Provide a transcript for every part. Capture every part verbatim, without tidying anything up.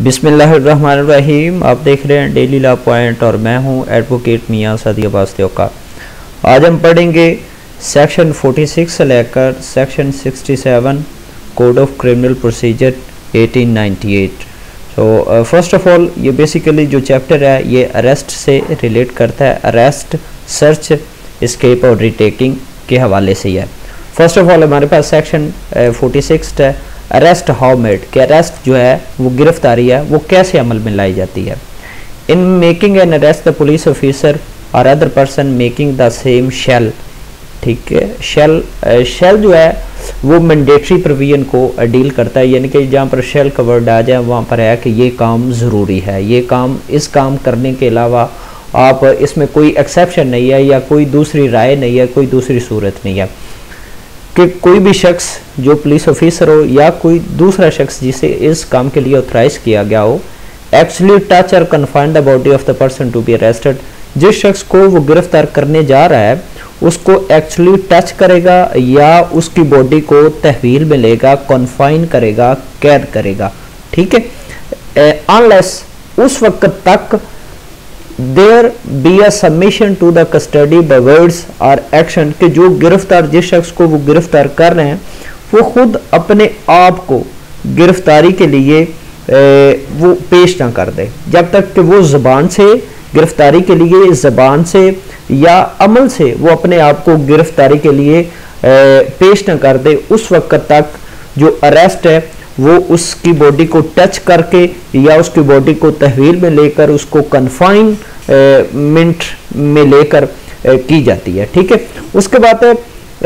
बिस्मिल्लाहिर्रहमानिर्रहीम। आप देख रहे हैं डेली लॉ पॉइंट और मैं हूं एडवोकेट मियां सादी अब्बास त्योका। आज हम पढ़ेंगे सेक्शन छियालीस से लेकर सेक्शन सड़सठ कोड ऑफ क्रिमिनल प्रोसीजर अठारह सौ अट्ठानवे। सो फर्स्ट ऑफ ऑल ये बेसिकली जो चैप्टर है ये अरेस्ट से रिलेट करता है। अरेस्ट, सर्च, एस्केप और रिटेकिंग के हवाले से है। फर्स्ट ऑफ ऑल हमारे पास सेक्शन छियालीस है अरेस्ट हाउ मेड, कि अरेस्ट जो है वो गिरफ्तारी है वो कैसे अमल में लाई जाती है। In making an arrest the police officer or other person making the same shall, ठीक है। शेल शेल जो है वो मैंडेटरी प्रोविजन को डील करता है, यानी कि जहाँ पर शेल का वर्ड आ जाए वहाँ पर है कि ये काम ज़रूरी है, ये काम इस काम करने के अलावा आप इसमें कोई एक्सेप्शन नहीं है या कोई दूसरी राय नहीं है, कोई दूसरी सूरत नहीं है कि कोई भी शख्स जो पुलिस ऑफिसर हो या कोई दूसरा शख्स जिसे इस काम के लिए ऑथराइज किया गया हो actually touch or confine the body of the person to be arrested, जिस शख्स को वो गिरफ्तार करने जा रहा है उसको एक्चुअली टच करेगा या उसकी बॉडी को तहवील में लेगा, कन्फाइन करेगा, कैद करेगा, ठीक है। अनलेस उस वक्त तक there be a submission to the custody by words or action, कि जो गिरफ्तार जिस शख्स को वो गिरफ्तार कर रहे हैं वो खुद अपने आप को गिरफ्तारी के लिए ए, वो पेश ना कर दे, जब तक कि वो ज़बान से गिरफ्तारी के लिए ज़बान से या अमल से वो अपने आप को गिरफ्तारी के लिए ए, पेश ना कर दे, उस वक्त तक जो अरेस्ट है वो उसकी बॉडी को टच करके या उसकी बॉडी को तहवील में लेकर उसको कन्फाइनमेंट में लेकर की जाती है, ठीक है। उसके बाद है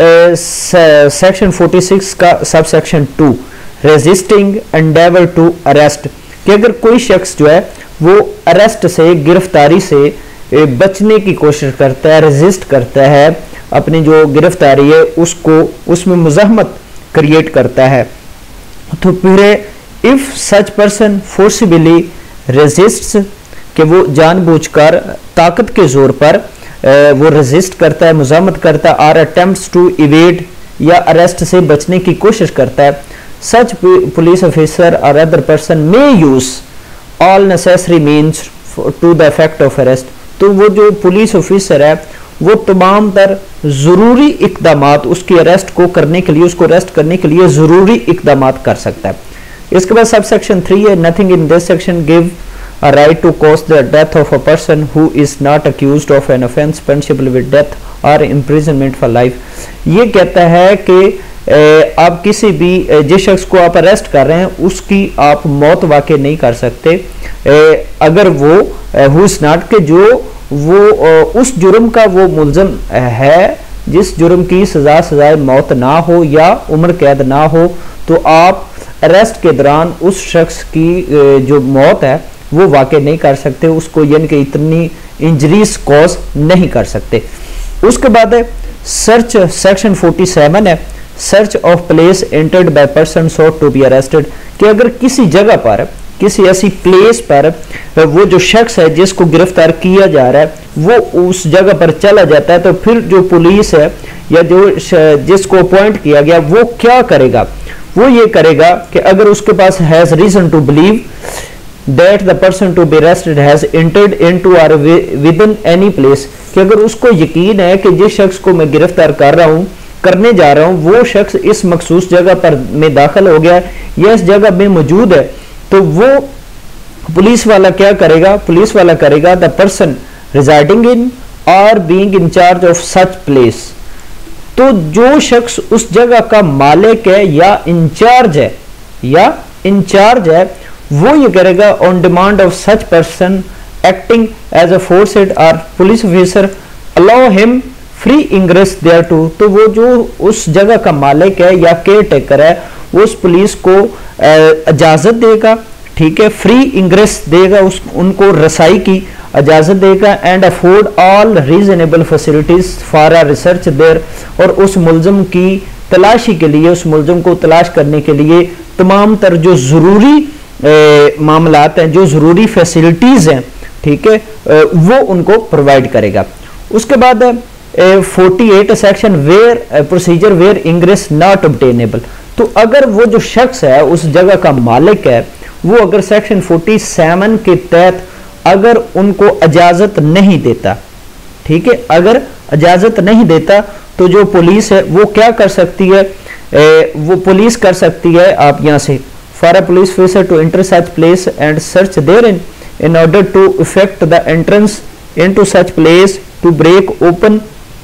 सेक्शन छियालीस का sub section two resisting endeavour to arrest, कि अगर कोई शख्स जो है वो अरेस्ट से गिरफ्तारी से बचने की कोशिश करता है, रेजिस्ट करता है, अपनी जो गिरफ्तारी है उसको उसमें मुज़ाहमत क्रिएट करता है, तो फिर if such person forcibly resists, कि वो जानबूझकर ताकत के जोर पर वो रेजिस्ट करता है, मुज़ाहमत करता है, और अटेम्प्ट्स टू इवेड या अरेस्ट से बचने की कोशिश करता है, such police officer or other person may use all necessary means to the effect of arrest, तो वो जो पुलिस ऑफिसर है वो तमाम तर ज़रूरी इक़दामात उसकी अरेस्ट को करने के लिए, उसको अरेस्ट करने के लिए ज़रूरी इक़दामात कर सकता है। इसके बाद सब सेक्शन थ्री है nothing in this section give a right to cause the death of a person who is not accused of an offence punishable with death or imprisonment for life. ये कहता है कि आप किसी भी जिस शख्स को आप अरेस्ट कर रहे हैं उसकी आप मौत वाक़ई नहीं कर सकते अगर वो हु इज नॉट, के जो वो उस जुर्म का वो मुल्ज़म है जिस जुर्म की सज़ा सज़ाए मौत ना हो या उम्र कैद ना हो, तो आप अरेस्ट के दौरान उस शख्स की जो मौत है वो वाक़ई नहीं कर सकते, उसको यानी कि इतनी इंजरीज कॉज नहीं कर सकते। उसके बाद है सर्च सेक्शन सैंतालीस है search of place entered by person sought to be arrested, कि अगर किसी जगह पर किसी ऐसी प्लेस पर वो जो शख्स है जिसको गिरफ्तार किया जा रहा है वो उस जगह पर चला जाता है, तो फिर जो पुलिस है या जो जिसको अपॉइंट किया गया वो क्या करेगा, वो ये करेगा कि अगर उसके पास has reason to believe that the person to be arrested has entered into or within any place, कि अगर उसको यकीन है कि जिस शख्स को मैं गिरफ्तार कर रहा हूँ करने जा रहा हूँ वो शख्स इस मखसूस जगह पर में दाखिल हो गया या इस जगह में मौजूद है, तो वो पुलिस वाला क्या करेगा, पुलिस वाला करेगा the person residing in or being in charge of such place, तो जो शख्स उस जगह का मालिक है या इंचार्ज है या इंचार्ज है वो ये करेगा on demand of such person acting as aforesaid or police officer allow him free ingress thereto, तो वो जो उस जगह का मालिक है या केयर टेकर है वो उस पुलिस को इजाज़त देगा, ठीक है, फ्री इंग्रेस देगा, उस उनको रसाई की इजाज़त देगा and afford all reasonable facilities for a research there, और उस मुल्ज़म की तलाशी के लिए, उस मुल्ज़म को तलाश करने के लिए तमाम तर जो ज़रूरी मामलात हैं, जो ज़रूरी फैसिलिटीज़ हैं, ठीक है, वो उनको प्रोवाइड करेगा। उसके बाद अड़तालीस section where procedure where ingress not obtainable, तो अगर वो जो शख्स है उस जगह का मालिक है वो अगर सेक्शन सैंतालीस के तहत अगर उनको इजाजत नहीं देता, ठीक है, अगर इजाजत नहीं देता तो जो पुलिस है वो क्या कर सकती है, ए, वो पुलिस कर सकती है, आप यहां से for a police officer to enter such place and search therein in order to effect the entrance into such place to break open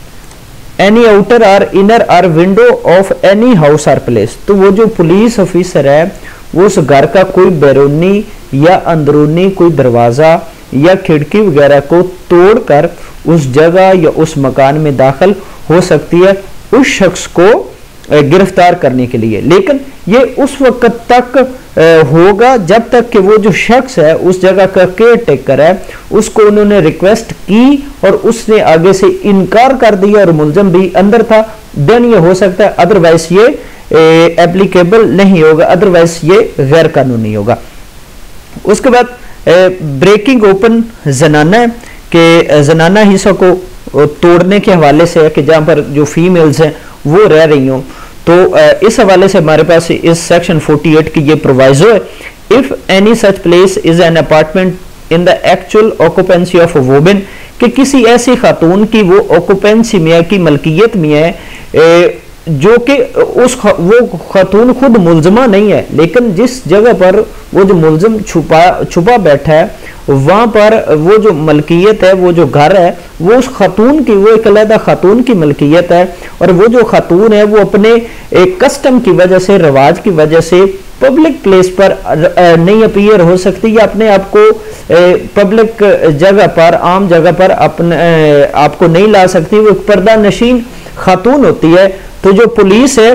any outer or inner or window of any house or place. तो वो जो police officer है वो उस घर का कोई बैरूनी या अंदरूनी कोई दरवाजा या खिड़की वगैरह को तोड़कर उस जगह या उस मकान में दाखिल हो सकती है उस शख्स को गिरफ्तार करने के लिए। लेकिन ये उस वक्त तक होगा जब तक कि वो जो शख्स है उस जगह का केयर टेकर है उसको उन्होंने रिक्वेस्ट की और उसने आगे से इनकार कर दिया और मुलजम भी अंदर था, देन ये हो सकता है, अदरवाइज ये एप्लीकेबल नहीं होगा, अदरवाइज ये गैर कानूनी होगा। उसके बाद ब्रेकिंग ओपन जनाना के जनाना हिस्सा को तोड़ने के हवाले से है कि जहां पर जो फीमेल्स हैं वो रह रही हों, तो इस हवाले से हमारे पास इस सेक्शन अड़तालीस की ये प्रोवाइजो है, if any such place is an apartment in the actual occupancy of women, कि किसी ऐसी खातून की वो ऑक्यूपेंसी में है, की मलकियत में है जो कि उस वो खातून खुद मुलजमा नहीं है, लेकिन जिस जगह पर वो जो मुलजम छुपा छुपा बैठा है वहां पर वो जो मलकियत है, वो जो घर है वो उस खातून की, वो एक अलग खातून की मलकियत है, और वो जो खातून है वो अपने एक कस्टम की वजह से, रिवाज की वजह से पब्लिक प्लेस पर नहीं अपीयर हो सकती या अपने आप को पब्लिक जगह पर, आम जगह पर अपने आपको नहीं ला सकती, वो एक पर्दा नशीन खातून होती है। तो जो पुलिस है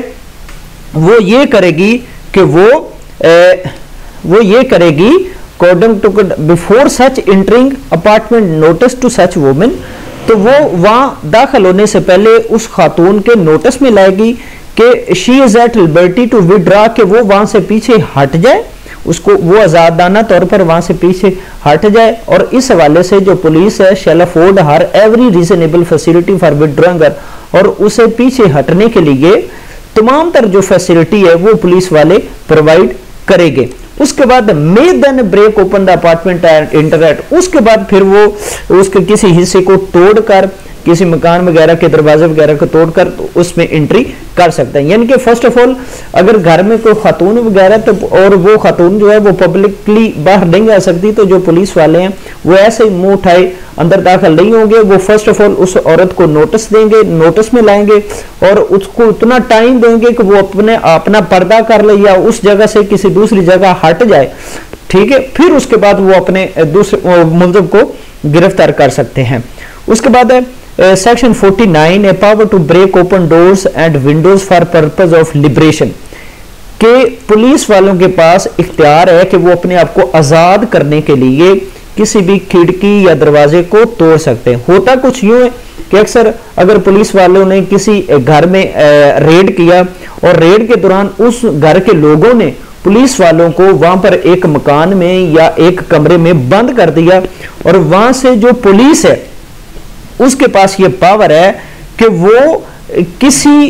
वो ये करेगी कि वो ए, वो ये करेगी according to before such entering apartment notice to such women, तो वो वहां दाखिल होने से पहले उस खातून के नोटिस में लाएगी कि she is at liberty to withdraw, के वो वहां से पीछे हट जाए, उसको वो आजादाना तौर पर वहां से पीछे हट जाए। और इस हवाले से जो पुलिस है shall afford her every reasonable facility for withdrawing, और उसे पीछे हटने के लिए तमाम तर जो फैसिलिटी है वो पुलिस वाले प्रोवाइड करेंगे। उसके बाद may then break open the apartment and enter it, उसके बाद फिर वो उसके किसी हिस्से को तोड़कर, किसी मकान वगैरह के दरवाजे वगैरह को तोड़कर तो उसमें एंट्री कर सकते हैं। यानी कि फर्स्ट ऑफ ऑल अगर घर में कोई खातून वगैरह तो, और वो खातून जो है वो पब्लिकली बाहर नहीं आ सकती, तो जो पुलिस वाले हैं वो ऐसे ही मुंह उठाए अंदर दाखिल नहीं होंगे, वो फर्स्ट ऑफ ऑल उस औरत को नोटिस देंगे, नोटिस में लाएंगे और उसको इतना टाइम देंगे कि वो अपने अपना पर्दा कर ले या उस जगह से किसी दूसरी जगह हट जाए, ठीक है, फिर उसके बाद वो अपने दूसरे मुलजिम को गिरफ्तार कर सकते हैं। उसके बाद है सेक्शन उनचास, a power to break open doors and windows for purpose of liberation, के पुलिस वालों के पास इख्तियार है कि वो अपने आप को आजाद करने के लिए किसी भी खिड़की या दरवाजे को तोड़ सकते हैं। होता कुछ यूं है कि अक्सर अगर पुलिस वालों ने किसी घर में रेड किया और रेड के दौरान उस घर के लोगों ने पुलिस वालों को वहां पर एक मकान में या एक कमरे में बंद कर दिया, और वहां से जो पुलिस है उसके पास ये पावर है कि वो किसी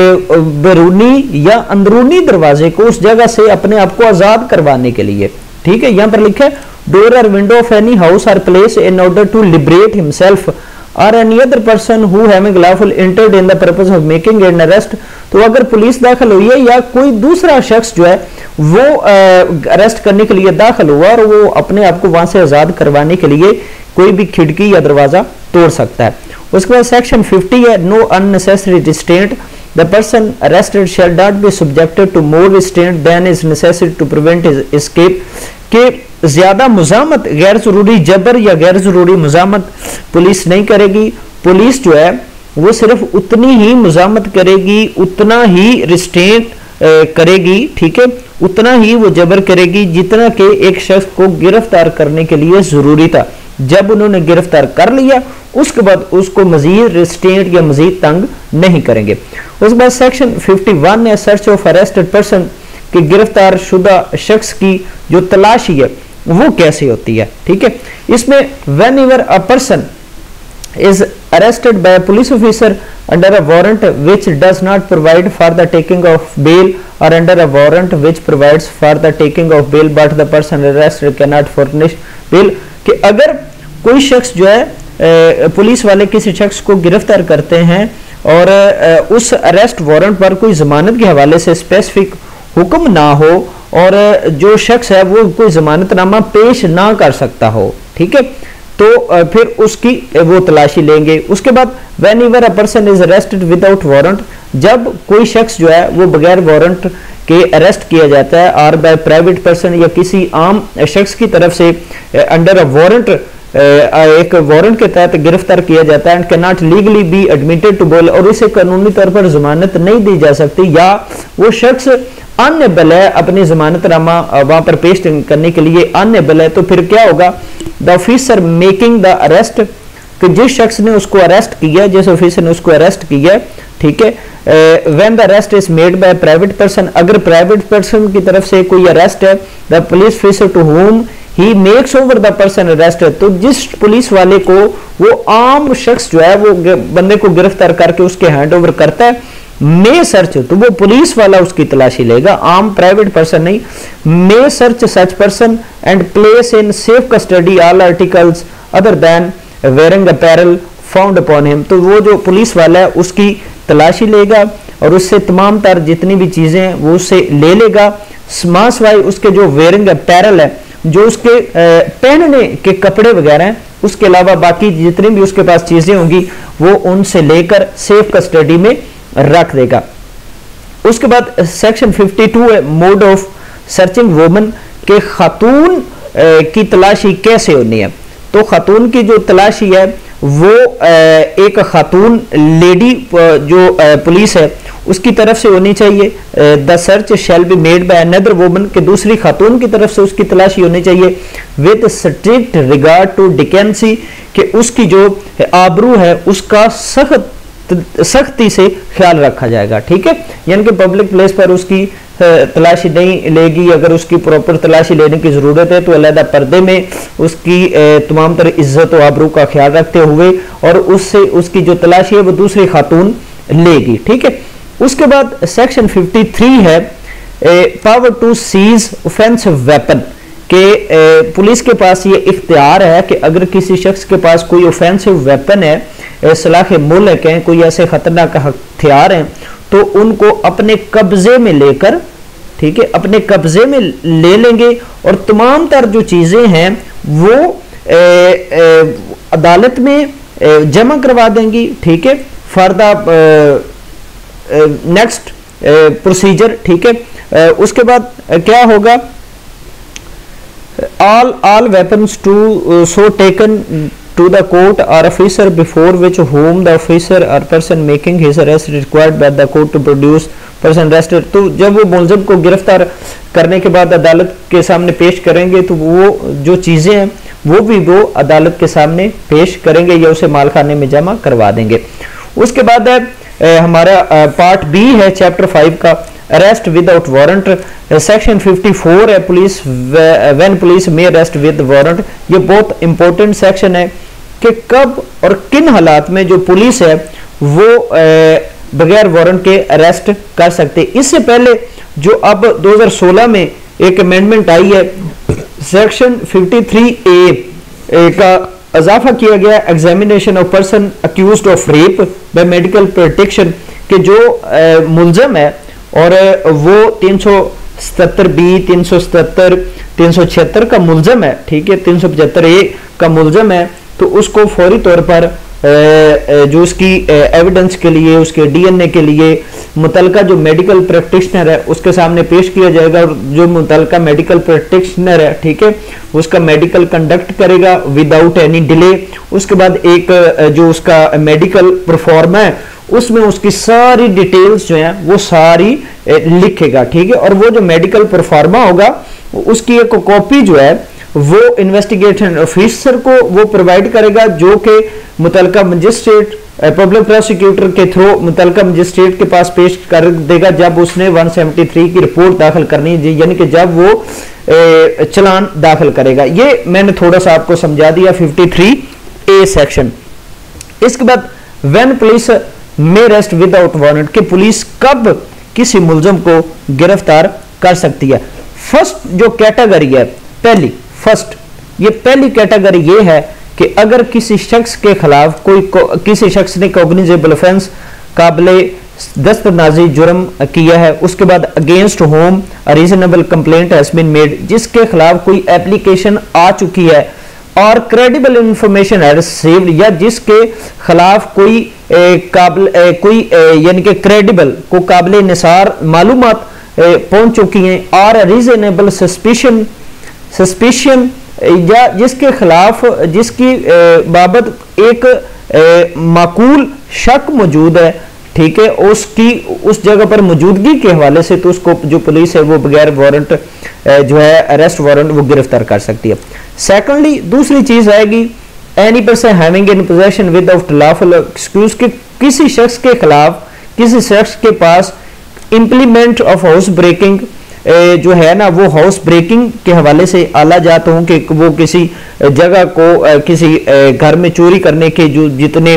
बैरूनी या अंदरूनी दरवाजे को उस जगह से अपने आप को आजाद करवाने के लिए, ठीक है, यहां पर लिखा है door or window of any house or place in order to liberate himself or any other person who having lawful entered in the purpose of making an arrest. तो अगर पुलिस दाखिल हुई है या कोई दूसरा शख्स जो है वो अरेस्ट करने के लिए दाखिल हुआ और वो अपने आप को वहां से आजाद करवाने के लिए कोई भी खिड़की या दरवाजा तोड़ सकता है। उसके बाद सेक्शन पचास है, no unnecessary restraint, the person arrested shall not be subjected to more restraint than is necessary to prevent his escape, के ज्यादा मुजामत, गैर जरूरी जबर या गैर जरूरी मुजामत पुलिस नहीं करेगी। पुलिस जो है वो सिर्फ उतनी ही मुजामत करेगी, उतना ही रिस्ट्रेंट करेगी, ठीक है, उतना ही वो जबर करेगी जितना कि एक शख्स को गिरफ्तार करने के लिए जरूरी था। जब उन्होंने गिरफ्तार कर लिया उसके बाद उसको मजीद रिस्ट्रेंट या मजीद तंग नहीं करेंगे। उसके बाद सेक्शन इक्यावन है, सर्च ऑफ अरेस्टेड पर्सन, कि गिरफ्तार शुदा शख्स की जो तलाशी है वो कैसे होती है, ठीक है। इसमें whenever a person is arrested by a police officer under a warrant which does not provide for the taking of bail or under a warrant which provides for the taking of bail but the person arrested cannot furnish bail, कि अगर कोई शख्स जो है police वाले किसी शख्स को गिरफ्तार करते हैं और उस अरेस्ट वारंट पर कोई जमानत के हवाले से स्पेसिफिक हुक्म ना हो और जो शख्स है वो कोई जमानतनामा पेश ना कर सकता हो, ठीक है, तो फिर उसकी वो तलाशी लेंगे। उसके बाद whenever a person is arrested without warrant, जब कोई शख्स जो है वो बगैर वारंट के अरेस्ट किया जाता है और बाय प्राइवेट पर्सन या किसी आम शख्स की तरफ से अंडर अ वारंट एक वारंट के तहत गिरफ्तार किया जाता है and can not legally be admitted to bail, और इसे कानूनी तौर पर जमानत नहीं दी जा सकती या वो शख्स अनएबल है अपनी जमानतनामा वहां पर पेश करने के लिए अनएबल है, तो फिर क्या होगा, the officer making the arrest, कि जिस शख्स ने उसको अरेस्ट किया, जिस ऑफिसर ने उसको अरेस्ट किया, ठीक है, when the arrest is made by private person, अगर प्राइवेट पर्सन की तरफ से कोई अरेस्ट है, the police officer to whom he makes over the person arrest, तो जिस पुलिस वाले को वो आम शख्स जो है वो बंदे को गिरफ्तार करके उसके हैंड ओवर करता है, मे सर्च, तो वो पुलिस वाला उसकी तलाशी लेगा, आम प्राइवेट पर्सन नहीं, may search such person and place in safe custody all articles other than wearing apparel found upon him, तो वो जो पुलिस वाला है उसकी तलाशी लेगा और उससे तमाम तर जितनी भी चीजें हैं वो उससे ले लेगा, स्मासवाई उसके जो वेयरिंग अपैरल है, जो उसके पहनने के कपड़े वगैरह हैं, उसके अलावा बाकी जितनी भी उसके पास चीजें होंगी वो उनसे लेकर सेफ कस्टडी में रख देगा। उसके बाद सेक्शन बावन है मोड ऑफ सर्चिंग वुमन, के खातून की तलाशी कैसे होनी है, तो खातून की जो तलाशी है वो एक खातून लेडी जो पुलिस है उसकी तरफ से होनी चाहिए, the search shall be made by another woman, के दूसरी खातून की तरफ से उसकी तलाशी होनी चाहिए with strict regard to decency, कि उसकी जो आबरू है उसका सख्त सख्ती से ख्याल रखा जाएगा, ठीक है, यानी कि पब्लिक प्लेस पर उसकी तलाशी नहीं लेगी, अगर उसकी प्रॉपर तलाशी लेने की जरूरत है तो अलहदा पर्दे में उसकी तमाम तरह इज्जत और आबरू का ख्याल रखते हुए और उससे उसकी जो तलाशी है वो दूसरी खातून लेगी, ठीक है। उसके बाद सेक्शन तिरेपन है power to seize offensive weapon, के पुलिस के पास ये इख्तियार है कि अगर किसी शख्स के पास कोई ऑफेंसिव वेपन है, सलाख मुल्क है, कोई ऐसे खतरनाक हथियार हैं, तो उनको अपने कब्जे में लेकर, ठीक है, अपने कब्जे में ले लेंगे और तमाम तर जो चीजें हैं वो ए, ए, अदालत में ए, जमा करवा देंगी, ठीक है, फॉर द नेक्स्ट प्रोसीजर, ठीक है। उसके बाद क्या होगा, all all weapons to uh, so taken to the court or officer before which whom the officer or person making his arrest required by the court to produce person arrested, तो जब वो मुलजिम को गिरफ्तार करने के बाद अदालत के सामने पेश करेंगे तो वो जो चीजें हैं वो भी वो अदालत के सामने पेश करेंगे या उसे मालखाने में जमा करवा देंगे। उसके बाद है हमारा पार्ट बी है चैप्टर फाइव का, अरेस्ट विदाउट वारंट, सेक्शन चौवन है police when police may arrest with warrant, ये बहुत इंपॉर्टेंट सेक्शन है कि कब और किन हालात में जो पुलिस है वो बगैर वारंट के अरेस्ट कर सकते। इससे पहले जो अब दो हज़ार सोलह में एक अमेंडमेंट आई है, सेक्शन तिरेपन ए का इजाफा किया गया, examination of person accused of rape by medical protection, के जो मुलजिम है और वो तीन सौ सतहत्तर बी, तीन सौ सतहत्तर, तीन सौ छिहत्तर का मुलजिम है, ठीक है, तीन सौ पचहत्तर ए का मुलजिम है, तो उसको फौरी तौर पर जो उसकी एविडेंस के लिए, उसके डीएनए के लिए मुतलका जो मेडिकल प्रैक्टिशनर है उसके सामने पेश किया जाएगा और जो मुतलका मेडिकल प्रैक्टिशनर है, ठीक है, उसका मेडिकल कंडक्ट करेगा विदाउट एनी डिले। उसके बाद एक जो उसका मेडिकल परफॉर्म है उसमें उसकी सारी डिटेल्स जो हैं वो सारी लिखेगा, ठीक है, और वो जो मेडिकल परफॉर्मा होगा उसकी एक कॉपी जो है वो इन्वेस्टिगेशन ऑफिसर को वो प्रोवाइड करेगा, जो कि मुतलका मजिस्ट्रेट पब्लिक प्रोसिक्यूटर के थ्रू मुतलका मजिस्ट्रेट के पास पेश कर देगा जब उसने एक सौ तिहत्तर की रिपोर्ट दाखिल करनी है, यानी कि जब वो ए, चलान दाखिल करेगा। ये मैंने थोड़ा सा आपको समझा दिया तिरेपन ए सेक्शन। इसके बाद when police may arrest without warrant, कि पुलिस कब किसी मुलजम को गिरफ्तार कर सकती है। फर्स्ट जो कैटेगरी है, पहली फर्स्ट ये पहली कैटेगरी ये है कि अगर किसी शख्स के खिलाफ कोई किसी शख्स ने कॉग्निजेबल ऑफेंस काबिले दस्तनाजी जुर्म किया है, उसके बाद against whom reasonable complaint has been made, जिसके खिलाफ कोई एप्लीकेशन आ चुकी है और क्रेडिबल इंफॉर्मेशन है रिसीव्ड, या जिसके खिलाफ कोई काबिल कोई यानी कि क्रेडिबल को काबिल निसार मालूमात पहुंच चुकी हैं, और रीजनेबल सस्पिशन सस्पिशन या जिसके खिलाफ जिसकी बाबत एक माकूल शक मौजूद है, ठीक है, उसकी उस जगह पर मौजूदगी के हवाले से तो उसको जो पुलिस है वो बगैर वारंट जो है अरेस्ट वारंट वो गिरफ्तार कर सकती है। सेकंडली दूसरी चीज आएगी any person having in possession without lawful excuse, कि किसी शख्स के खिलाफ किसी शख्स के पास इंप्लीमेंट ऑफ हाउस ब्रेकिंग जो है ना वो हाउस ब्रेकिंग के हवाले से आला जात हूं कि वो किसी जगह को किसी घर में चोरी करने के जो जितने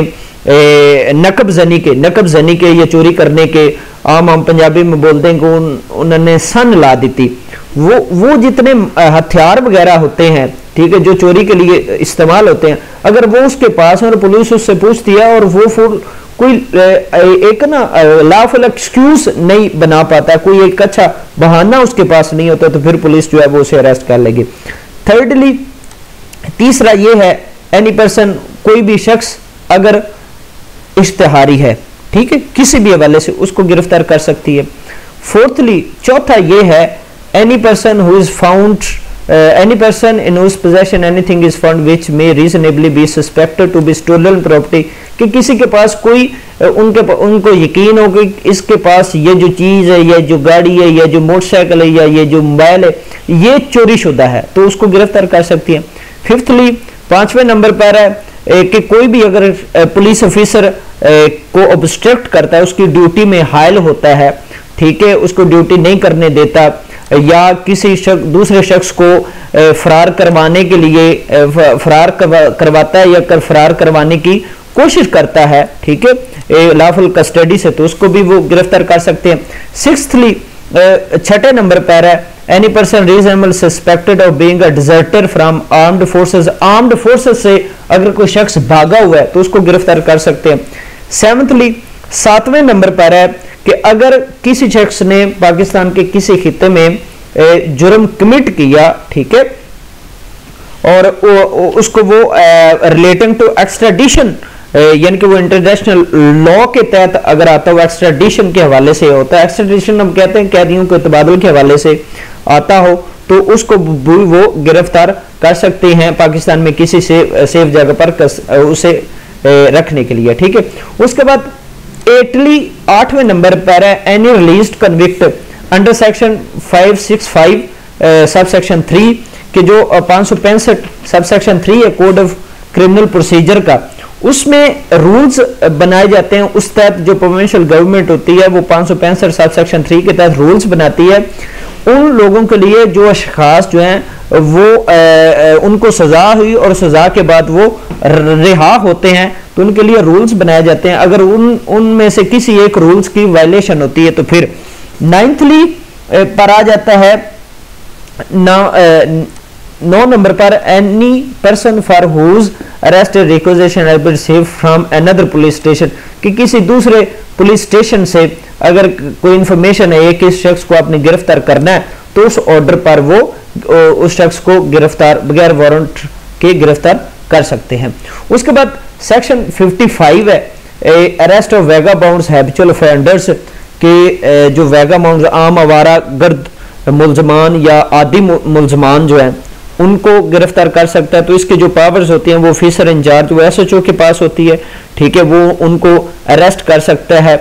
नकब जनी के नकब जनी के या चोरी करने के आम आम पंजाबी में बोलते हैं कि उन, उन्होंने सन ला दी थी, वो वो जितने हथियार वगैरह होते हैं, ठीक है, जो चोरी के लिए इस्तेमाल होते हैं, अगर वो उसके पास है और पुलिस उससे पूछती है और वो फुल कोई एक ना लॉफुल एक्सक्यूज नहीं बना पाता, कोई एक अच्छा बहाना उसके पास नहीं होता, तो फिर पुलिस जो है वो उसे अरेस्ट कर लेगी। थर्डली तीसरा ये है एनी पर्सन, कोई भी शख्स अगर इश्तिहारी है, ठीक है, किसी भी हवाले से उसको गिरफ्तार कर सकती है। फोर्थली चौथा ये है any person who is found any person in whose possession anything is found which may reasonably be suspected to be stolen property, कि किसी के पास कोई उनके उनको यकीन हो कि इसके पास ये जो चीज है, या जो गाड़ी है, या जो मोटरसाइकिल है, या ये जो मोबाइल है, ये चोरी शुदा है, तो उसको गिरफ्तार कर सकती है। फिफ्थली पांचवें नंबर पर है कि कोई भी अगर पुलिस ऑफिसर को ऑब्स्ट्रक्ट करता है, उसकी ड्यूटी में हायल होता है, ठीक है, उसको ड्यूटी नहीं करने देता, या किसी शख्स दूसरे शख्स को फरार करवाने के लिए फरार करवाता है या कर फरार करवाने की कोशिश करता है, ठीक है, लॉफुल कस्टडी से, तो उसको भी वो गिरफ्तार कर सकते हैं। सिक्स्थली छठे नंबर पर है any person reasonable suspected of being a deserter from armed forces, armed forces से अगर कोई शख्स भागा हुआ है तो उसको गिरफ्तार कर सकते हैं। सेवंथली सातवें नंबर पर है कि अगर किसी शख्स ने पाकिस्तान के किसी खित्ते में जुर्म कमिट किया, ठीक है, और उसको वो रिलेटिंग टू एक्स्ट्राडिशन यानी कि वो इंटरनेशनल लॉ के तहत अगर आता हो, एक्स्ट्राडिशन के हवाले से होता है, एक्स्ट्राडिशन हम कहते हैं कैदियों के तबादल के हवाले से आता हो, तो उसको भी वो गिरफ्तार कर सकते हैं पाकिस्तान में किसी से सेफ जगह पर उसे रखने के लिए, ठीक है। उसके बाद एटली आठवें नंबर पर है any released convict under section five six five sub section three, कि जो पाँच सौ पैंसठ सब सेक्शन थ्री है कोड ऑफ क्रिमिनल प्रोसीजर का, उसमें रूल्स बनाए जाते हैं। उस तहत जो प्रोविंशियल गवर्नमेंट होती है वो पाँच सौ पैंसठ सब सेक्शन थ्री के तहत रूल्स बनाती है उन लोगों के लिए जो अशखास जो हैं वो आ, आ, उनको सजा हुई और सजा के बाद वो रिहा होते हैं, तो उनके लिए रूल्स बनाए जाते हैं। अगर उन उनमें से किसी एक रूल्स की वायलेशन होती है तो फिर नाइन्थली पर आ जाता है ना नौ नंबर पर any person for whose arrest requisition has been received from another police station, कि किसी दूसरे पुलिस स्टेशन से अगर कोई इंफॉर्मेशन है कि इस शख्स को आपने गिरफ्तार करना है तो उस ऑर्डर पर वो उस शख्स को गिरफ्तार बगैर वारंट के गिरफ्तार कर सकते हैं। उसके बाद सेक्शन पचपन है arrest of vagabonds habitual offenders, के जो वैगाबाउंड्स आम आवारा गर्द मुलजमान या आदि मुलजमान जो है उनको गिरफ्तार कर सकता है। तो इसके जो पावर्स होती हैं वो ऑफिसर इंचार्ज वो एस एच ओ के पास होती है, ठीक है, वो उनको अरेस्ट कर सकता है।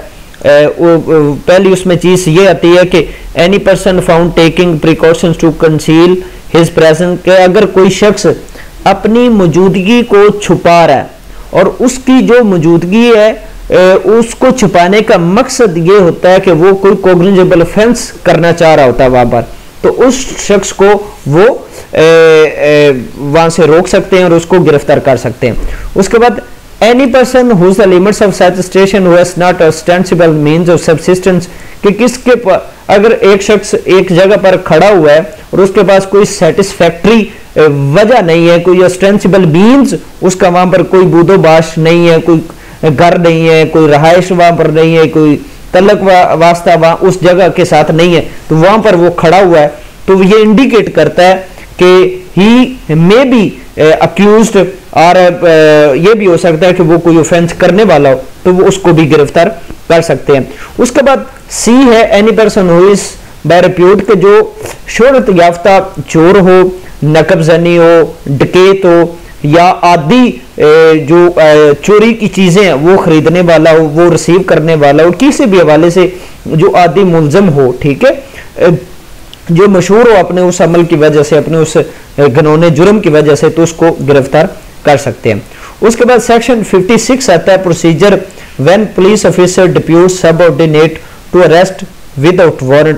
पहली उसमें चीज ये आती है कि any person found taking precautions to conceal his presence, के अगर कोई शख्स अपनी मौजूदगी को छुपा रहा है और उसकी जो मौजूदगी है उसको छुपाने का मकसद ये होता है कि वो कोई कॉग्निजेबल ऑफेंस करना चाह रहा होता है वहां पर, तो उस शख्स को वो वहां से रोक सकते हैं और उसको गिरफ्तार कर सकते हैं। उसके बाद any person whose the limits of such station who has not ostensible means of subsistence, कि किसके पर अगर एक शख्स एक जगह पर खड़ा हुआ है और उसके पास कोई सेटिस्फैक्ट्री वजह नहीं है, कोई ऑस्टेंसिबल मींस, उसका वहां पर कोई बूदोबाश नहीं है, कोई घर नहीं है, कोई रहायश वहां पर नहीं है, कोई तलक वा, वास्ता वहां उस जगह के साथ नहीं है, तो वहां पर वो खड़ा हुआ है, तो ये इंडिकेट करता है कि ही मे बी अक्यूज्ड, और ये भी हो सकता है कि वो कोई ऑफेंस करने वाला हो, तो वो उसको भी गिरफ्तार कर सकते हैं। उसके बाद सी है any person who is by repute, के जो शोहरत याफ्ता चोर हो, नकबजनी हो, डकैत हो, या आदि जो चोरी की चीजें हैं वो खरीदने वाला हो, वो रिसीव करने वाला हो, किसी भी हवाले से जो आदि मुलजम हो, ठीक है, जो मशहूर हो अपने उस अमल की वजह से, अपने उस घनौने जुर्म की वजह से, तो उसको गिरफ्तार कर सकते हैं। उसके बाद सेक्शन छप्पन आता है procedure when police officer depute subordinate to arrest without warrant,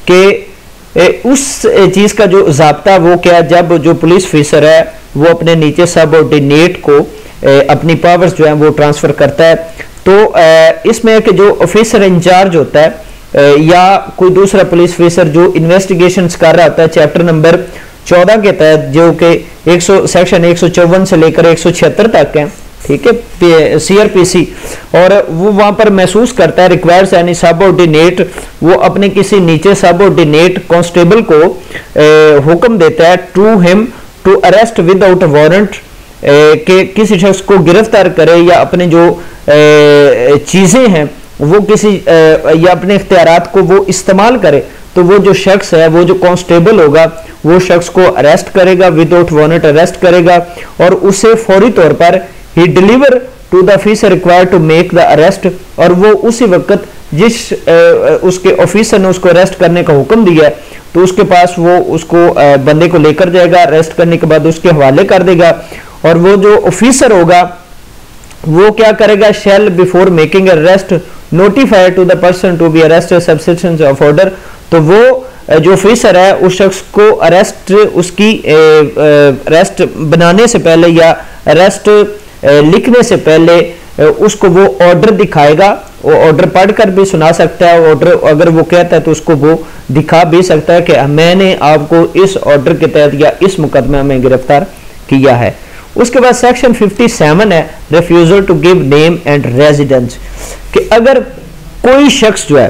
के उस चीज का जो जाब्ता वो क्या, जब जो पुलिस ऑफिसर है वो अपने नीचे सबऑर्डिनेट को अपनी पावर्स जो है वो ट्रांसफर करता है, तो इसमें कि जो ऑफिसर इंचार्ज होता है या कोई दूसरा पुलिस ऑफिसर जो इन्वेस्टिगेशंस कर रहा होता है चैप्टर नंबर चौदह के तहत, जो कि एक सौ सेक्शन एक सौ चौवन से लेकर एक सौ छिहत्तर तक है, ठीक है, सीआरपीसी, और वो वहां पर महसूस करता है रिक्वायर्स एनी सबऑर्डिनेट, वो अपने किसी नीचे सबऑर्डिनेट कांस्टेबल को हुक्म देता है to him to arrest without warrant, के किसी शख्स को गिरफ्तार करे या अपने जो चीजें हैं वो किसी या अपने इख्तियारात को वो इस्तेमाल करे, तो वो जो शख्स है, वो जो कांस्टेबल होगा, वो शख्स को अरेस्ट करेगा, विदाउट वारंट अरेस्ट करेगा, और उसे फौरी तौर पर ही deliver to the officer required to make the arrest, और वो उसी वक्त जिस उसके ऑफिसर ने उसको अरेस्ट करने का हुक्म दिया है, तो उसके पास वो उसको बंदे को लेकर जाएगा, अरेस्ट करने के बाद उसके हवाले कर देगा, और वो जो ऑफिसर होगा वो क्या करेगा, shall before making arrest notify to the person to be arrested subsistence of order, तो वो जो ऑफिसर है उस शख्स को अरेस्ट, उसकी अरेस्ट बनाने से पहले या अरेस्ट लिखने से पहले उसको वो ऑर्डर दिखाएगा, वो ऑर्डर पढ़कर भी सुना सकता है, ऑर्डर अगर वो कहता है तो उसको वो दिखा भी सकता है कि मैंने आपको इस ऑर्डर के तहत या इस मुकदमे में गिरफ्तार किया है। उसके बाद सेक्शन सत्तावन है refusal to give name and residence, कि अगर कोई शख्स जो है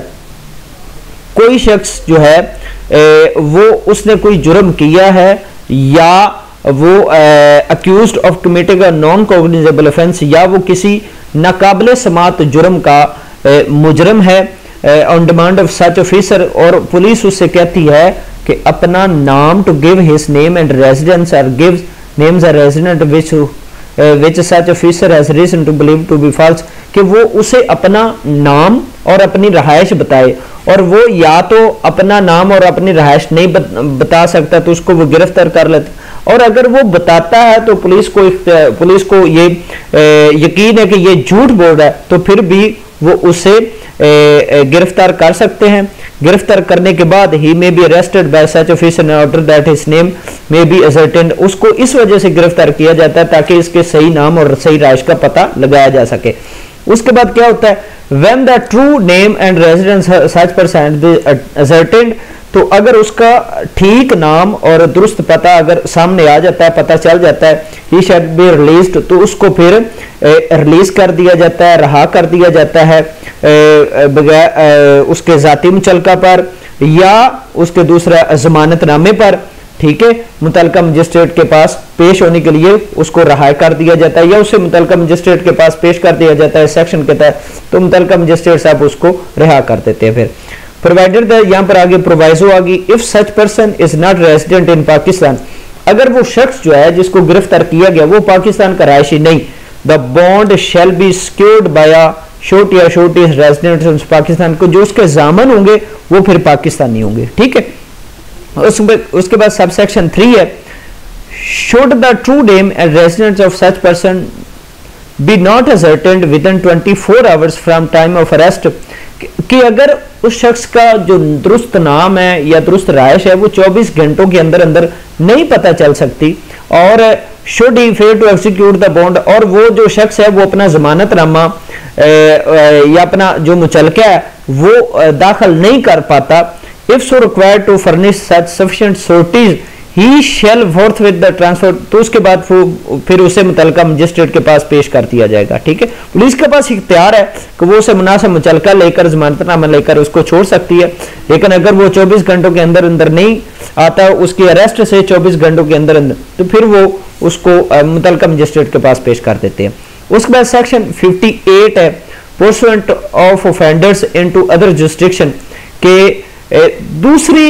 कोई शख्स जो है ए, वो उसने कोई जुर्म किया है या वो accused of committing a non cognizable offence, या वो किसी नाकाबिले समात जुर्म का ए, मुजरम है on demand of such officer, और पुलिस उससे कहती है कि अपना नाम to give his name and residence और give names or resident which which such officer has reason to believe to be false, कि वो उसे अपना नाम और अपनी रहायश बताए, और वो या तो अपना नाम और अपनी रहायश नहीं बता सकता तो उसको वो गिरफ्तार कर लेता, और अगर वो बताता है तो पुलिस को पुलिस को ये यकीन है कि ये झूठ बोल रहा है, तो फिर भी वो उसे गिरफ्तार कर सकते हैं। गिरफ्तार करने के बाद ही may be arrested by such officer in order that his name may be ascertained, उसको इस वजह से गिरफ्तार किया जाता है ताकि इसके सही नाम और सही राइश का पता लगाया जा सके। उसके बाद क्या होता है, when the true name and residence such person ascertained, तो अगर उसका ठीक नाम और दुरुस्त पता अगर सामने आ जाता है, पता चल जाता है, ही शैल बी रिलीज्ड, तो उसको फिर रिलीज कर दिया जाता है, रहा कर दिया जाता है बगैर उसके जाती मुचलका पर या उसके दूसरा जमानतनामे पर, ठीक है, मुतलका मजिस्ट्रेट के पास पेश होने के लिए उसको रहा कर दिया जाता है, या उसे मुतलका मजिस्ट्रेट के पास पेश कर दिया जाता है सेक्शन के तहत, तो मुतलका मजिस्ट्रेट साहब उसको रिहा कर देते हैं। फिर प्रोवाइडेड द, यहाँ पर आगे प्रोवाइजो आ गई, if such person is not resident in Pakistan, अगर वो शख्स जो है जिसको गिरफ्तार किया गया वो पाकिस्तान का रहायशी नहीं, the bond shall be secured by surety या शोटी रेजिडेंट पाकिस्तान, को जो उसके जामन होंगे वो फिर पाकिस्तानी होंगे, ठीक है। उसके बाद सब सेक्शन थ्री है, should the true name and residence of such person be not ascertained within twenty four hours from time of arrest, कि अगर उस शख्स का जो दुरुस्त नाम है या दुरुस्त रहायश है वो चौबीस घंटों के अंदर अंदर नहीं पता चल सकती, और should he fail to execute the bond, और वो जो शख्स है वो अपना जमानतनामा या अपना जो मुचलका है वो दाखिल नहीं कर पाता, if so required to furnish such sufficient sureties he shall forthwith the transfer, तो उसके बाद फिर उसे मुतलका मजिस्ट्रेट के पास पेश कर दिया जाएगा। ठीक है, पुलिस के पास इख्तियार है कि वो उसे मुनासिब मुचलका लेकर जमानतनामा लेकर उसको छोड़ सकती है, लेकिन अगर वो चौबीस घंटों के अंदर अंदर नहीं आता उसकी अरेस्ट से चौबीस घंटों के अंदर अंदर, तो फिर वो उसको मुतलका मजिस्ट्रेट के पास पेश कर देते हैं। उसके बाद सेक्शन अट्ठावन है pursuant of offenders into other jurisdiction, के दूसरी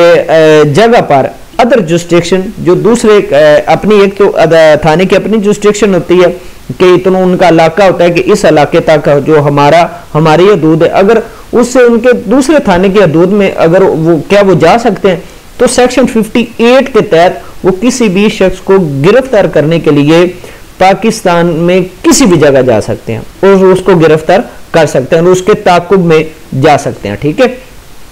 जगह पर अदर जुरिस्डिक्शन, जो दूसरे अपनी एक तो थाने की अपनी जुरिस्डिक्शन होती है कि इतना उनका इलाका होता है कि इस इलाके तक जो हमारा हमारी हदूद है, अगर उससे उनके दूसरे थाने की हदूद में अगर वो क्या वो जा सकते हैं, तो सेक्शन अट्ठावन के तहत वो किसी भी शख्स को गिरफ्तार करने के लिए पाकिस्तान में किसी भी जगह जा सकते हैं और उसको गिरफ्तार कर सकते हैं और उसके ताकुब में जा सकते हैं। ठीक है,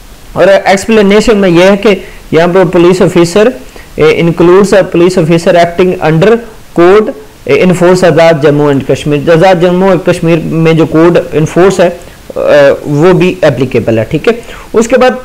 और एक्सप्लेनेशन में यह है कि यहाँ पर police officer includes a police officer acting under code in force Azad Jammu and Kashmir, Azad Jammu and Kashmir में जो कोड इनफोर्स है वो भी एप्लीकेबल है। ठीक है, उसके बाद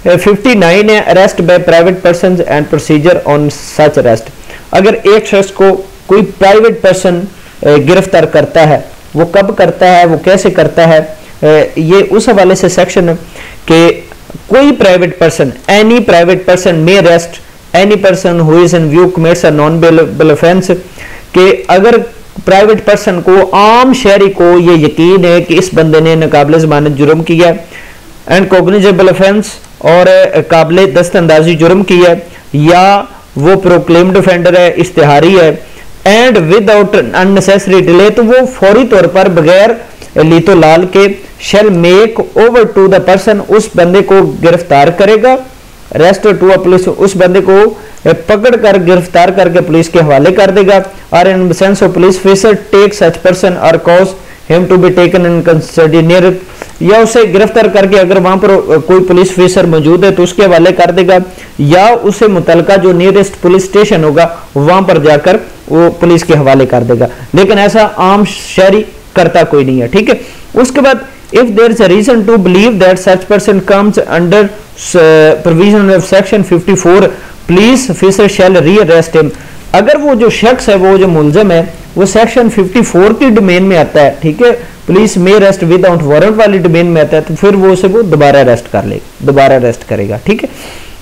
उनसठ है arrest by private persons and procedure on such arrest, अगर एक शख्स को कोई प्राइवेट पर्सन गिरफ्तार करता है, वो कब करता है, वो कैसे करता है, ये उस हवाले से सेक्शन है कि कोई private person, any private person may arrest any person who is in view commits a non bailable offence, कि अगर प्राइवेट पर्सन को, आम शहरी को ये यकीन है कि इस बंदे ने नाकाबिले जमानत जुर्म किया एंड कॉग्निजेबल ऑफेंस, और काबिले दस्तअंदाजी जुर्म किया, या वो प्रोक्लेम्ड ऑफेंडर है, इश्तिहारी है, एंड विदाउट अननेसेसरी डिले, तो वो फौरी तौर पर बगैर लीतो लाल के shall make over to the person, उस बंदे को गिरफ्तार करेगा, अरेस्ट टू अ पुलिस, उस बंदे को पकड़ कर गिरफ्तार करके पुलिस के हवाले कर देगा, और in sense of police officer take such person और cause him to be taken in consideration, या उसे गिरफ्तार करके अगर वहां पर कोई पुलिस ऑफिसर मौजूद है तो उसके हवाले कर देगा, या उसे मुतलका जो नियरेस्ट पुलिस स्टेशन होगा वहां पर जाकर वो पुलिस के हवाले कर देगा, लेकिन ऐसा आम शहरी करता कोई नहीं है। ठीक है, उसके बाद if there is a reason to believe that such person comes under provision of section चौवन, police officer shall rearrest him, अगर वो जो शख्स है, वो जो मुलजम है, वो सेक्शन चौवन की डोमेन में आता है, ठीक है, police may arrest without warrant वाली डोमेन में आता है, तो फिर वो उसे वो दोबारा अरेस्ट कर ले दोबारा अरेस्ट करेगा। ठीक है,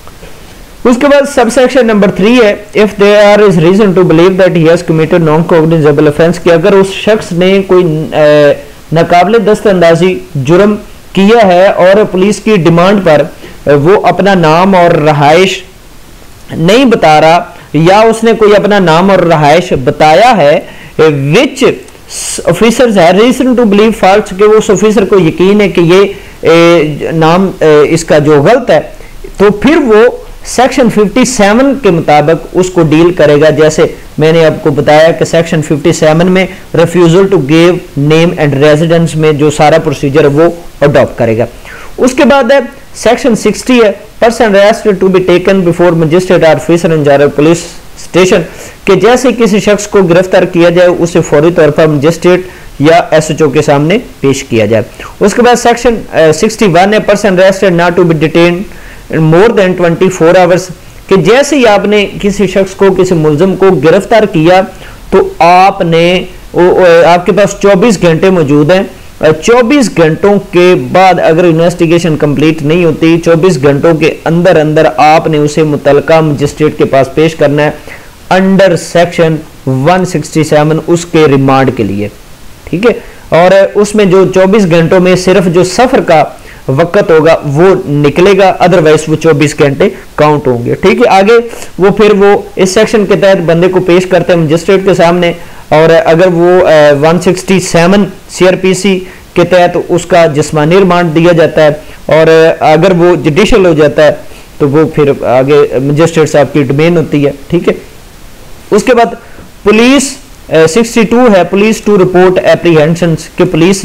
उसके बाद सबसेक्शन नंबर थ्री है if there is reason to believe that he has committed non cognizable offence, कि अगर उस शख्स ने कोई नाकाबिले दस्तअंदाजी जुर्म किया है और पुलिस की डिमांड पर वो अपना नाम और रहाइश नहीं बता रहा, या उसने कोई अपना नाम और रहाइश बताया है विच ऑफिसर्स है रीजन टू बिलीव फॉल्स, कि वो उस ऑफिसर को यकीन है कि ये ए, नाम ए, इसका जो गलत है, तो फिर वो सेक्शन सत्तावन के मुताबिक उसको डील करेगा। जैसे मैंने आपको बताया कि सेक्शन सत्तावन में refusal to give name and residence में जो सारा प्रोसीजर वो अडॉप्ट करेगा। उसके बाद है सेक्शन साठ है person arrest to be taken before magistrate और officer in charge police station, कि जैसे किसी शख्स को गिरफ्तार किया जाए उसे फौरी तौर पर मजिस्ट्रेट या एसएचओ के सामने पेश किया जाए। उसके बाद सेक्शन इकसठ है person arrested not to be detain more than चौबीस आवर्स, कि जैसे ही आपने किसी शख्स को, किसी मुलजिम को गिरफ्तार किया तो आपने आपके पास चौबीस घंटे मौजूद हैं, चौबीस घंटों के बाद अगर इन्वेस्टिगेशन कंप्लीट नहीं होती, चौबीस घंटों के अंदर अंदर आपने उसे मुतलका मजिस्ट्रेट के पास पेश करना है अंडर सेक्शन एक सौ सरसठ उसके रिमांड के लिए। ठीक है, और उसमें जो चौबीस घंटों में सिर्फ जो सफर का वक्त होगा वो निकलेगा, अदरवाइज वो चौबीस घंटे काउंट होंगे। ठीक है, आगे वो फिर वो इस सेक्शन के तहत बंदे को पेश करते हैं मजिस्ट्रेट के सामने, और अगर वो एक सौ सरसठ सीआरपीसी के तहत उसका जिस्मानी रिमांड दिया जाता है, और अगर वो जुडिशियल हो जाता है तो वो फिर आगे मजिस्ट्रेट साहब की डोमेन होती है। ठीक है, उसके बाद पुलिस बासठ है पुलिस टू रिपोर्ट एप्रीहेंशंस, कि पुलिस ने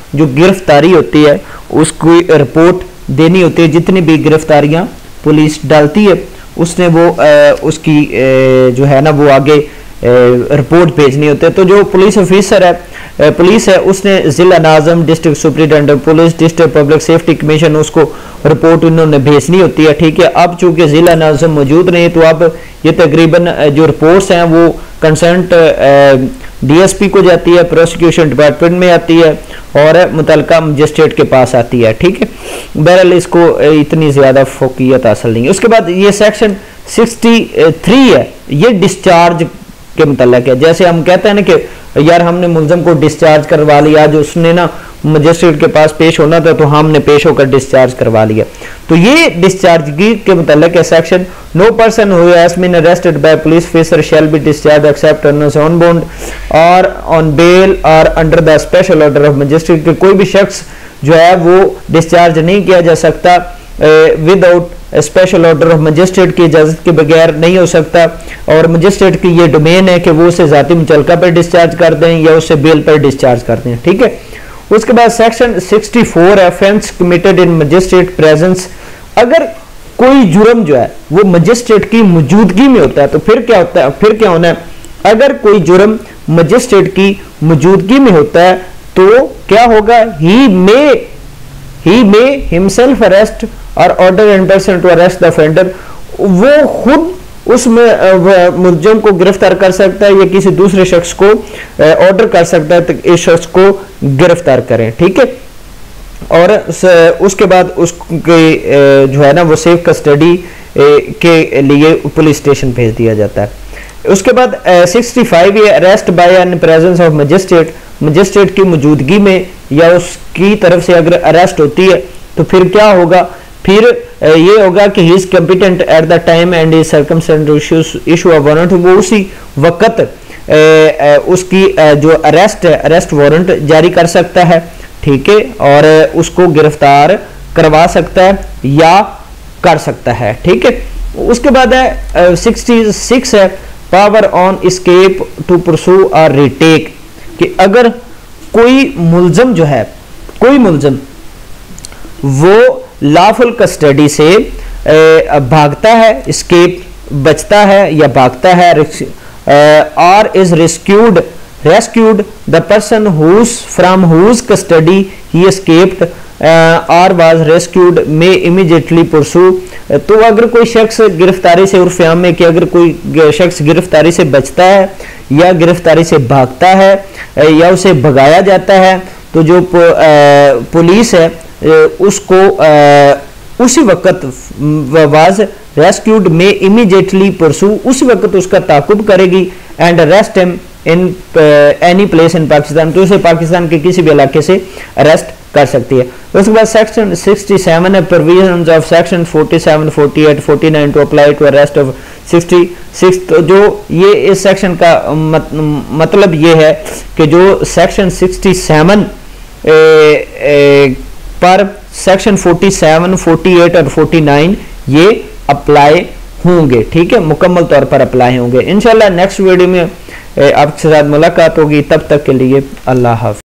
जो गिरफ्तारी होती है उसकी रिपोर्ट देनी होती है। जितनी भी गिरफ्तारियां पुलिस डालती है उसने वो आ, उसकी आ, जो है ना वो आगे रिपोर्ट भेजनी होती है। तो जो पुलिस ऑफिसर है पुलिस है उसने जिला नाज़म, district superintendent police, district public safety commission उसको रिपोर्ट उन्होंने भेजनी होती है। ठीक है, अब चूंकि जिला नाज़म मौजूद नहीं है तो अब ये तकरीबन जो रिपोर्ट्स हैं वो कंसर्न्ड डीएसपी को जाती है, प्रोसिक्यूशन डिपार्टमेंट में आती है और मुतलका मजिस्ट्रेट के पास आती है। ठीक है, बहरहाल इसको इतनी ज्यादा फोकियत हासिल नहीं है। उसके बाद ये सेक्शन सिक्सटी थ्री है, ये डिस्चार्ज के मुतल्लिक है। जैसे हम कहते हैं ना कि यार हमने मुलजम को डिस्चार्ज करवा लिया, जो उसने ना मजिस्ट्रेट के पास पेश होना था तो हमने पेश होकर डिस्चार्ज करवा लिया, तो ये डिस्चार्ज के मुतल्लिक है section. No person who has been arrested by police officer shall be discharge except on bond और ऑन बेल और under the special order of magistrate. के कोई भी शख्स जो है वो डिस्चार्ज नहीं किया जा सकता without special order of magistrate की इजाजत के बगैर नहीं हो सकता, और मजिस्ट्रेट की ये डोमेन है कि वो उसे जाती मुचलका पर डिस्चार्ज कर दें या उसे बेल पर डिस्चार्ज कर दें। ठीक है, उसके बाद सेक्शन सिक्सटी फोर है offence committed in magistrate presence. अगर कोई जुर्म जो है वो मजिस्ट्रेट की मौजूदगी में होता है तो फिर क्या होता है, फिर क्या होना है, अगर कोई जुर्म मजिस्ट्रेट की मौजूदगी में होता है तो क्या होगा, he may he may himself arrest और order an person to arrest the offender. वो खुद उस मुलजिम को गिरफ्तार कर सकता है या किसी दूसरे शख्स को ऑर्डर कर सकता है तो इस शख्स को गिरफ्तार करें। ठीक है, और उसके बाद उसके जो है ना वो सेफ कस्टडी के लिए पुलिस स्टेशन भेज दिया जाता है। उसके बाद सिक्सटी फाइव ये arrest by an presence of magistrate, magistrate की मौजूदगी में या उसकी तरफ से अगर अरेस्ट होती है तो फिर क्या होगा, फिर ये होगा कि he is competent at the time and is circumstances issue of warrant. वो उसी वक्त उसकी जो अरेस्ट है अरेस्ट वारंट जारी कर सकता है। ठीक है, और उसको गिरफ्तार करवा सकता है या कर सकता है। ठीक है, उसके बाद है सिक्सटी सिक्स है power on escape to pursue और रिटेक, कि अगर कोई मुलजम जो है कोई मुलजम वो लॉफुल कस्टडी से भागता है, एस्केप बचता है या भागता है, और is rescued rescued the person whose from whose custody he escaped or was rescued may immediately pursue. तो अगर कोई शख्स गिरफ्तारी से उर्फ आम में कि अगर कोई शख्स गिरफ्तारी से बचता है या गिरफ्तारी से भागता है या उसे भगाया जाता है तो जो पुलिस है उसको उसी वक्त was rescued may immediately pursue, उसी वक्त उसका ताकुब करेगी and arrest him in any place in Pakistan, तो उसे पाकिस्तान के किसी भी इलाके से अरेस्ट कर सकती है। उसके बाद सेक्शन सिक्सटी सेवन है provisions of section forty seven, forty eight, forty nine to apply to arrest of sixty six. तो जो ये इस सेक्शन का मत, मतलब ये है कि जो section sixty seven A, A, पर section forty seven, forty eight और फोर्टी नाइन ये अप्लाई होंगे। ठीक है, मुकम्मल तौर पर अप्लाई होंगे। इंशाल्लाह नेक्स्ट वीडियो में आपके साथ मुलाकात होगी, तब तक के लिए अल्लाह हाफ़िज़।